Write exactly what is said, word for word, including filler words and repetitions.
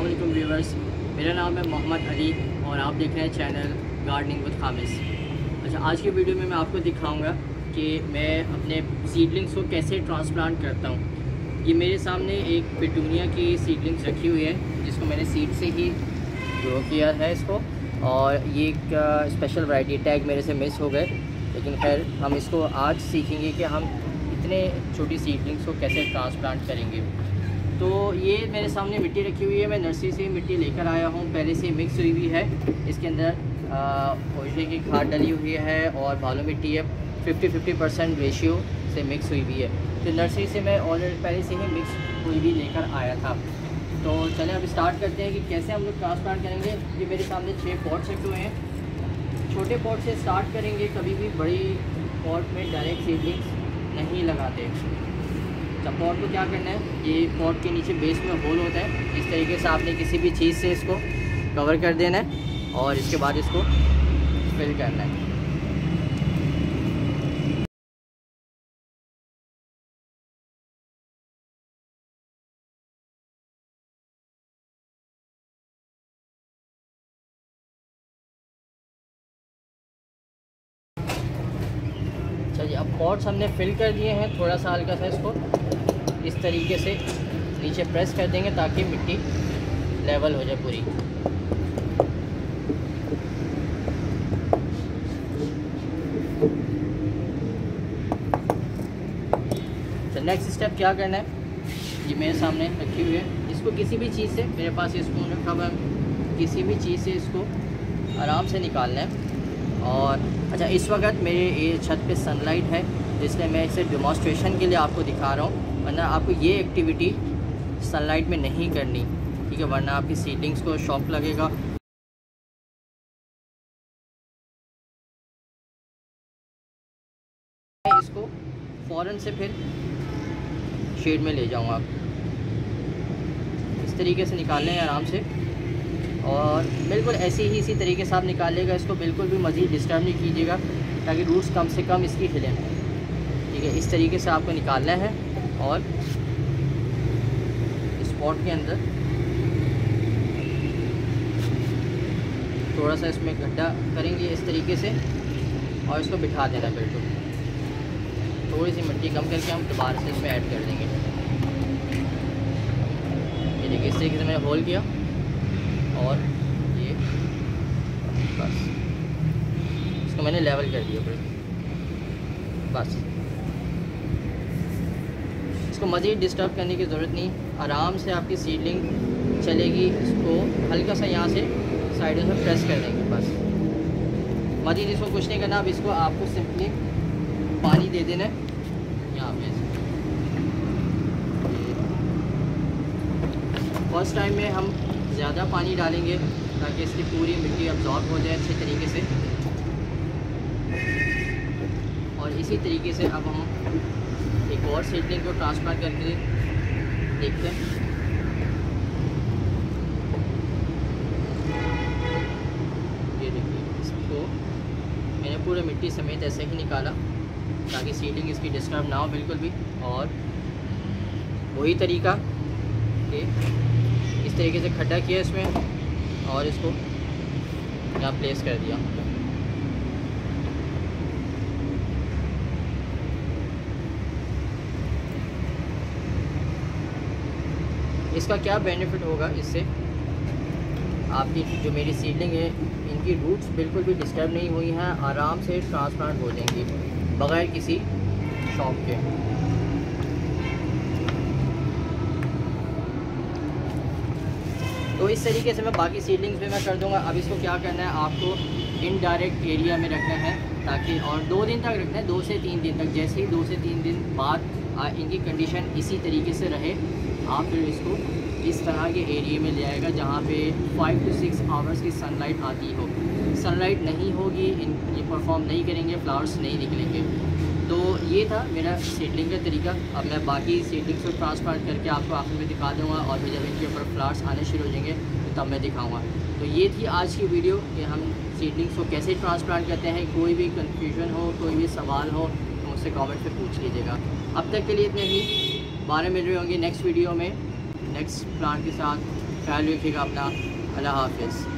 वालेकुम व्यूवर्स, मेरा नाम है मोहम्मद अली और आप देख रहे हैं चैनल गार्डनिंग विद खामिस। अच्छा, आज की वीडियो में मैं आपको दिखाऊंगा कि मैं अपने सीडलिंग्स को कैसे ट्रांसप्लांट करता हूँ। ये मेरे सामने एक पिटूनिया की सीडलिंग्स रखी हुई है जिसको मैंने सीड से ही ग्रो किया है इसको, और ये एक स्पेशल वैरायटी टैग मेरे से मिस हो गए, लेकिन खैर हम इसको आज सीखेंगे कि हम इतने छोटी सीडलिंग्स को कैसे ट्रांसप्लांट करेंगे। तो ये मेरे सामने मिट्टी रखी हुई है, मैं नर्सरी से मिट्टी लेकर आया हूँ, पहले से मिक्स हुई हुई है। इसके अंदर पोशे की खाद डली हुई है और बालू मिट्टी है, फिफ्टी फिफ्टी परसेंट रेशियो से मिक्स हुई हुई है। तो नर्सरी से मैं ऑलरेडी पहले से ही मिक्स हुई भी लेकर आया था। तो चलें अब स्टार्ट करते हैं कि कैसे हम लोग ट्रांसप्लांट करेंगे। ये मेरे सामने छः पॉट्स रखे हुए हैं। छोटे पॉट से स्टार्ट करेंगे, कभी भी बड़ी पॉट में डायरेक्ट सीडलिंग्स नहीं लगाते। जब पॉट को क्या करना है, ये पॉट के नीचे बेस में होल होता है, इस तरीके से आपने किसी भी चीज़ से इसको कवर कर देना है और इसके बाद इसको फिल करना है। चलिए, अब पॉट्स हमने फिल कर दिए हैं। थोड़ा सा हल्का सा इसको इस तरीके से नीचे प्रेस कर देंगे ताकि मिट्टी लेवल हो जाए पूरी। तो नेक्स्ट स्टेप क्या करना है, ये मेरे सामने रखी हुई है, इसको किसी भी चीज़ से, मेरे पास ये स्पून रखा हुआ है, किसी भी चीज़ से इसको आराम से निकालना है। और अच्छा, इस वक्त मेरे ये छत पे सनलाइट है, इसलिए मैं इसे डेमोन्स्ट्रेशन के लिए आपको दिखा रहा हूँ, वरना आपको ये एक्टिविटी सनलाइट में नहीं करनी, ठीक है, वरना आपकी सीडलिंग्स को शॉक लगेगा। इसको फ़ौरन से फिर शेड में ले जाऊँगा। इस तरीके से निकालना है आराम से, और बिल्कुल ऐसे ही इसी तरीके से आप निकालिएगा। इसको बिल्कुल भी मज़ीद डिस्टर्ब नहीं कीजिएगा ताकि रूट्स कम से कम इसकी हिलें, ठीक है। इस तरीके से आपको निकालना है और इस पॉट के अंदर थोड़ा सा इसमें गड्ढा करेंगे इस तरीके से और इसको बिठा देना बिल्कुल। थोड़ी सी मिट्टी कम करके हम दोबारा से इसमें ऐड कर देंगे। ये देखिए, इस तरीके से मैंने होल किया और ये बस इसको मैंने लेवल कर दिया फिर बस। इसको मज़ीद डिस्टर्ब करने की ज़रूरत नहीं, आराम से आपकी सीडलिंग चलेगी। इसको हल्का सा यहाँ से साइडों से प्रेस कर देंगे बस, मज़ीद इसको कुछ नहीं करना। अब इसको आपको सिंपली पानी दे देना है यहाँ पे। फर्स्ट टाइम में हम ज़्यादा पानी डालेंगे ताकि इसकी पूरी मिट्टी अब्जॉर्ब हो जाए अच्छे तरीके से। और इसी तरीके से अब हम एक और सीडलिंग को ट्रांसप्लांट करके देखते हैं। ये देखिए, इसको मैंने पूरे मिट्टी समेत ऐसे ही निकाला ताकि सीडलिंग इसकी डिस्टर्ब ना हो बिल्कुल भी। और वही तरीका कि इस तरीके से खड्डा किया इसमें और इसको यहाँ प्लेस कर दिया। इसका क्या बेनिफिट होगा, इससे आपकी जो मेरी सीडलिंग है इनकी रूट्स बिल्कुल भी डिस्टर्ब नहीं हुई हैं, आराम से ट्रांसप्लांट हो जाएंगी बग़ैर किसी शॉक के। तो इस तरीके से मैं बाकी सीडलिंग्स भी मैं कर दूंगा। अब इसको क्या करना है, आपको इनडायरेक्ट एरिया में रखना है ताकि, और दो दिन तक रखना है, दो से तीन दिन तक। जैसे ही दो से तीन दिन बाद आ, इनकी कंडीशन इसी तरीके से रहे, आप फिर इसको इस तरह के एरिया में ले आएगा जहाँ पे फाइव टू सिक्स आवर्स की सनलाइट आती हो। सनलाइट नहीं होगी, इन ये परफॉर्म नहीं करेंगे, फ्लावर्स नहीं निकलेंगे। तो ये था मेरा सीडलिंग का तरीका। अब मैं बाकी सीडलिंग्स को ट्रांसप्लांट करके आपको आखिर में दिखा दूँगा, और फिर जब इनके ऊपर फ्लावर्स आने शुरू हो जाएंगे तो तब मैं दिखाऊँगा। तो ये थी आज की वीडियो कि हम सीडलिंग्स को कैसे ट्रांसप्लांट करते हैं। कोई भी कन्फ्यूजन हो, कोई भी सवाल हो तो मुझसे कमेंट पे पूछ लीजिएगा। अब तक के लिए इतने ही, बारह मिल रहे होंगे नेक्स्ट वीडियो में नेक्स्ट प्लांट के साथ। ख्याल रखिएगा अपना। अल्लाह हाफिज़।